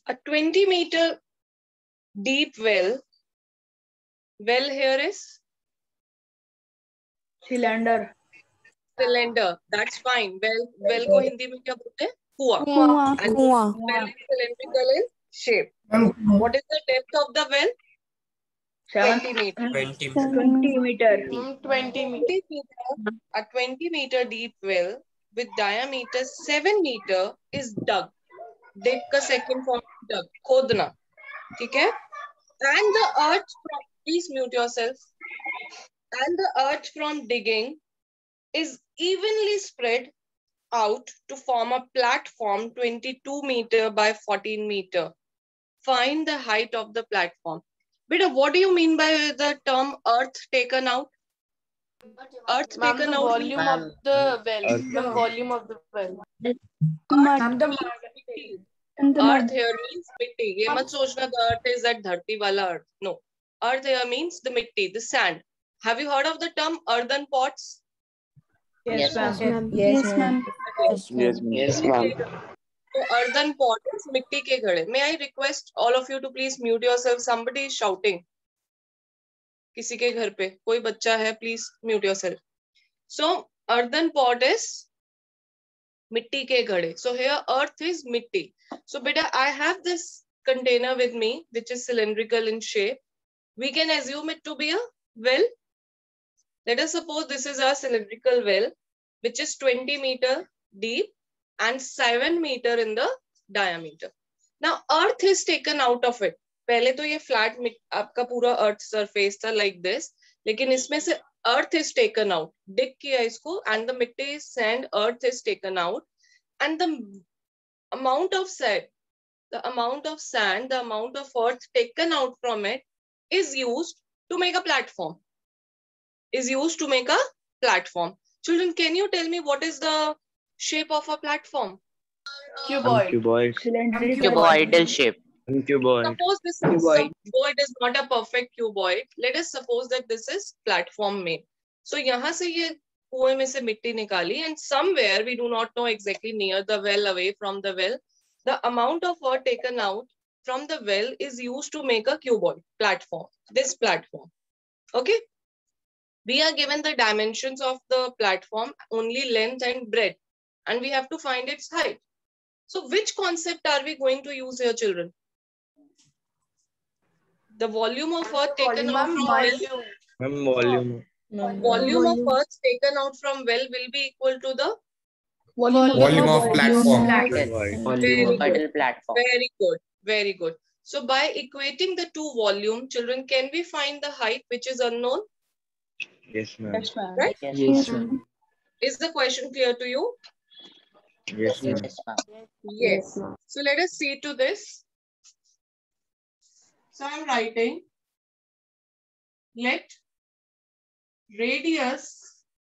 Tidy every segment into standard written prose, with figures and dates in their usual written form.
A 20-meter deep well here is cylinder. That's fine. Well को हिंदी में क्या बोलते हैं? कुआं. कुआं. And कुआं. well is cylindrical in shape. What is the depth of the well? 20 meters. 20 meter. 20 meters. A 20-meter deep well with diameter 7 meter is dug. Dig का second form dug. खोदना. ठीक है? And the earth from, please mute yourself. And the earth from digging is evenly spread out to form a platform 22 meter by 14 meter. Find the height of the platform. Beta, what do you mean by the term earth taken out? Earth Ma'am, taken the out volume means of the well. Ma'am, volume of the well. Mud. mitti. Earth here means mitti. ये मत सोचना the earth is that धरती वाला earth. No. Earth here means the mitti, the sand. Have you heard of the term earthen pots? Yes, ma'am. Yes, ma'am. Yes, ma'am. So earthen pot is mitti के घड़े. May I request all of you to please mute yourself? Somebody is shouting. किसी के घर पे कोई बच्चा है, please mute yourself. So earthen pot is मिट्टी के घड़े. So here earth is mitti. So beta, I have this container with me which is cylindrical in shape. We can assume it to be a well. Let us suppose this is our cylindrical well which is 20 meter deep and 7 meter in the diameter. Now earth is taken out of it. पहले तो ये flat आपका पूरा earth surface था like this, लेकिन इसमें से earth is taken out. Dig किया इसको and the मिट्टी sand earth is taken out and the amount of sand, the amount of earth taken out from it is used to make a platform. Children, can you tell me what is the shape of a platform? Cuboid. Cuboidal shape. Suppose this is cuboid is not a perfect cuboid. Let us suppose that this is platform made. So यहाँ से ये कुएं में से मिट्टी निकाली and somewhere we do not know exactly near the well, away from the well, the amount of earth taken out from the well is used to make a cuboid platform. This platform. Okay. We are given the dimensions of the platform, only length and breadth, and we have to find its height. So which concept are we going to use here, children? The volume of earth taken out from well. Volume of earth taken out from well will be equal to the Volume of platform. Very good. Very good. So by equating the two volume, children, can we find the height which is unknown? Yes, ma'am. Right? Yes, ma'am. Is the question clear to you? Yes, ma'am. Yes. So let us see to this. So I'm writing, let radius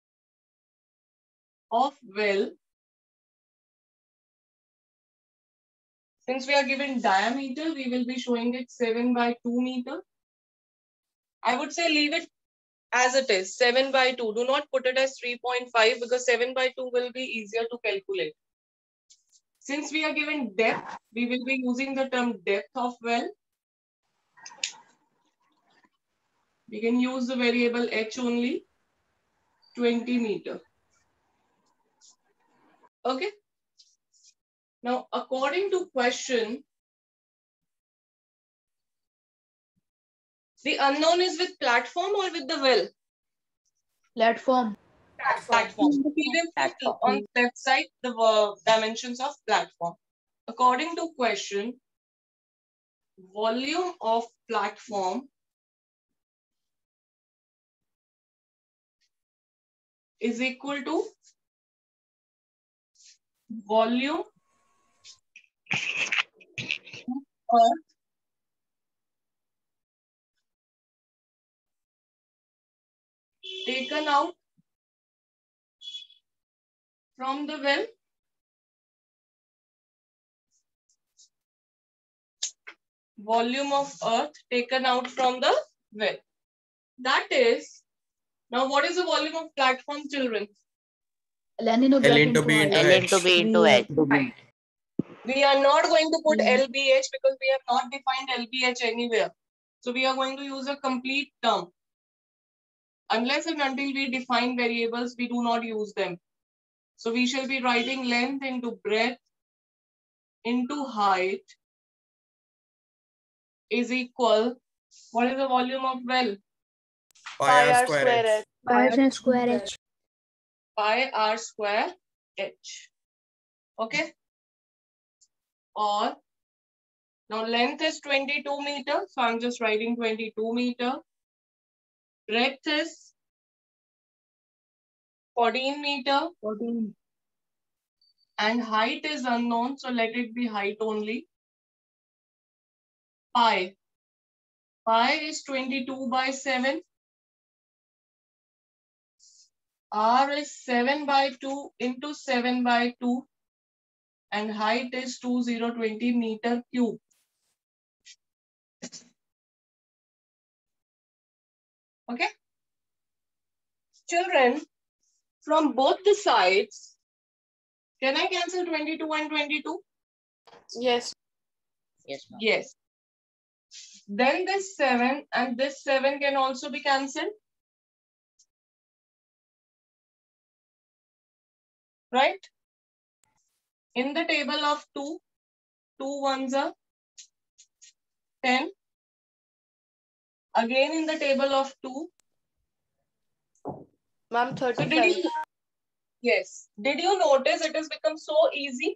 of well, since we are given diameter, we will be showing it 7 by 2 meter. I would say leave it as it is, 7 by 2. Do not put it as 3.5 because 7 by 2 will be easier to calculate. Since we are given depth, we will be using the term depth of well. We can use the variable h only, 20 meter. Okay. Now, according to question, the unknown is with platform or with the well? Platform. Platform. On the left side, the dimensions of platform. According to question, volume of platform is equal to volume of taken out from the well volume of earth taken out from the well. That is, now what is the volume of platform, children? L into B into H. L into B into H. We are not going to put LBH because we have not defined LBH anywhere. So we are going to use a complete term. Unless and until we define variables, we do not use them. So we shall be writing length into breadth into height is equal. What is the volume of well? Pi r square h. Pi square h. Pi r square h. Okay. Or now length is 22 meters. So I'm just writing 22 meter. Breadth is 14 meter. 14. And height is unknown. So let it be height only. Pi. Pi is 22 by 7. R is 7 by 2 into 7 by 2. And height is 2020 meter cube. Okay. Children, from both the sides, can I cancel 22 and 22? Yes. Yes, ma'am. Yes. Then this 7 and this 7 can also be cancelled. Right? In the table of 2, 2 ones are 10. Again in the table of 2. Ma'am, So 35. yes. Did you notice it has become so easy?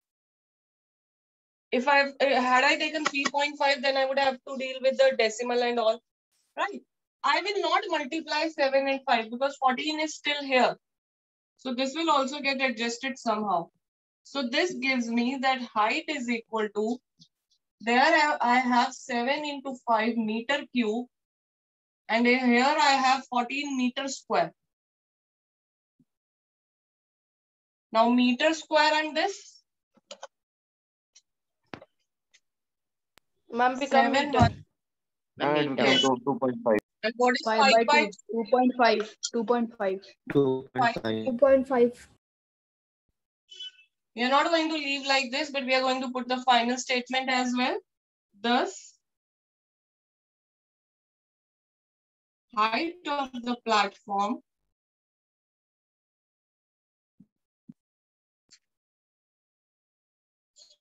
If had I taken 3.5, then I would have to deal with the decimal and all. Right? I will not multiply 7 and 5 because 14 is still here. So this will also get adjusted somehow. So this gives me that height is equal to, there I have 7 into 5 meter cube. And here I have 14 meter square. Now meter square and this. Ma'am, become 7 meter. Ma'am, Yes. meter. 2.5. And what is 5 by 2. 2.5. 2.5. 2.5. 2.5. We are not going to leave like this, but we are going to put the final statement as well. Thus, height of the platform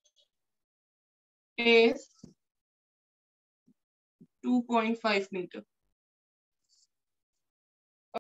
is 2.5 meter.